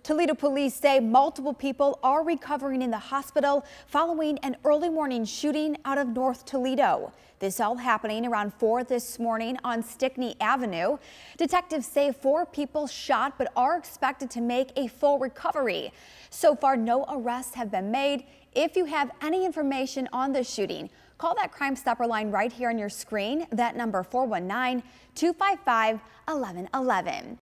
Toledo police say multiple people are recovering in the hospital following an early morning shooting out of North Toledo. This all happening around 4 this morning on Stickney Avenue. Detectives say 4 people shot but are expected to make a full recovery. So far, no arrests have been made. If you have any information on the shooting, call that Crime Stopper line right here on your screen. That number 419-255-1111.